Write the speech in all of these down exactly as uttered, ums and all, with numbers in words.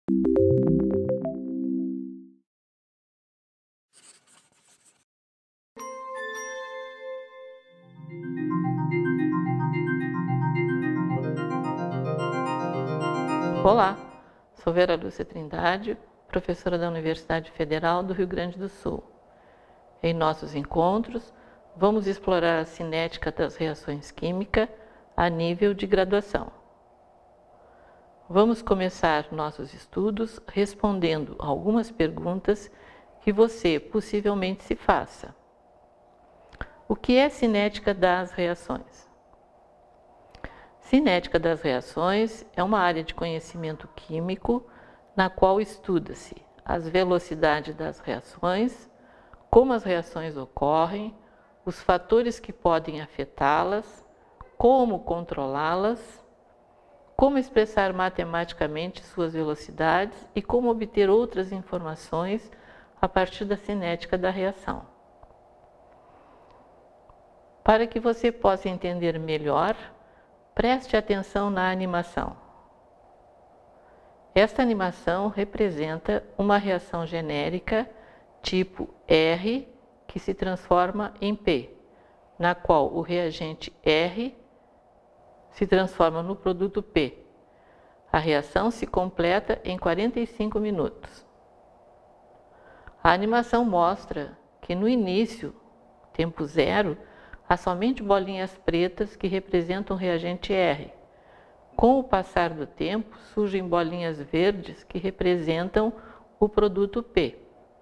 Olá, sou Vera Lúcia Trindade, professora da Universidade Federal do Rio Grande do Sul. Em nossos encontros, vamos explorar a cinética das reações químicas a nível de graduação. Vamos começar nossos estudos respondendo algumas perguntas que você possivelmente se faça. O que é cinética das reações? Cinética das reações é uma área de conhecimento químico na qual estuda-se as velocidades das reações, como as reações ocorrem, os fatores que podem afetá-las, como controlá-las, como expressar matematicamente suas velocidades e como obter outras informações a partir da cinética da reação. Para que você possa entender melhor, preste atenção na animação. Esta animação representa uma reação genérica tipo R que se transforma em P, na qual o reagente R se transforma no produto P. A reação se completa em quarenta e cinco minutos. A animação mostra que no início, tempo zero, há somente bolinhas pretas que representam o reagente R. Com o passar do tempo, surgem bolinhas verdes que representam o produto P.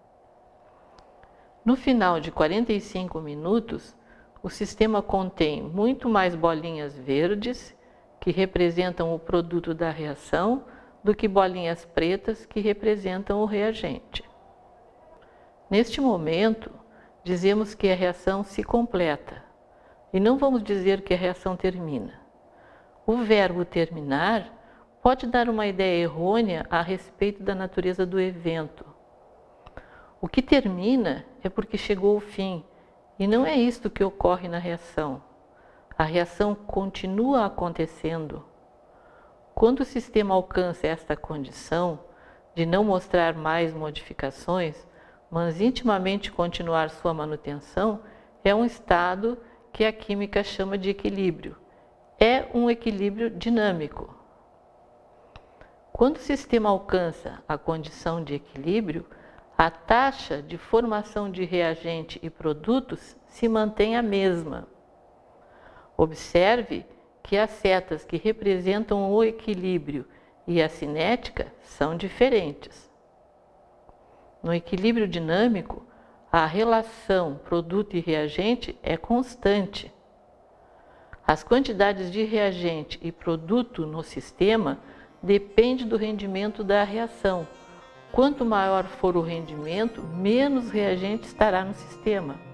No final de quarenta e cinco minutos, o sistema contém muito mais bolinhas verdes, que representam o produto da reação, do que bolinhas pretas, que representam o reagente. Neste momento, dizemos que a reação se completa. E não vamos dizer que a reação termina. O verbo terminar pode dar uma ideia errônea a respeito da natureza do evento. O que termina é porque chegou ao fim, e não é isto que ocorre na reação. A reação continua acontecendo. Quando o sistema alcança esta condição de não mostrar mais modificações, mas intimamente continuar sua manutenção, é um estado que a química chama de equilíbrio. É um equilíbrio dinâmico. Quando o sistema alcança a condição de equilíbrio, a taxa de formação de reagente e produtos se mantém a mesma. Observe que as setas que representam o equilíbrio e a cinética são diferentes. No equilíbrio dinâmico, a relação produto e reagente é constante. As quantidades de reagente e produto no sistema dependem do rendimento da reação. Quanto maior for o rendimento, menos reagente estará no sistema.